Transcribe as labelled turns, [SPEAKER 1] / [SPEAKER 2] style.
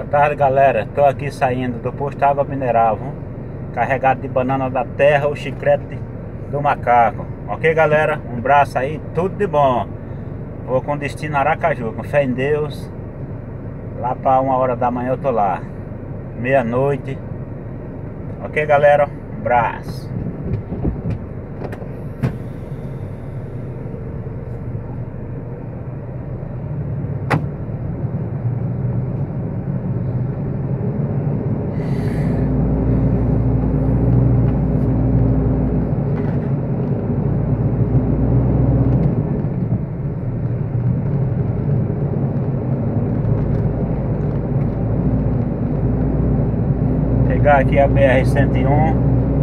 [SPEAKER 1] tarde, galera. Tô aqui saindo do posto Água Mineral, viu? Carregado de banana da terra, o chiclete do macaco. Ok, galera? Um abraço aí, tudo de bom. Vou com destino Aracaju, com fé em Deus. Lá pra 1h da manhã eu tô lá. Meia-noite. Ok, galera? Um abraço. Pegar aqui a BR-101.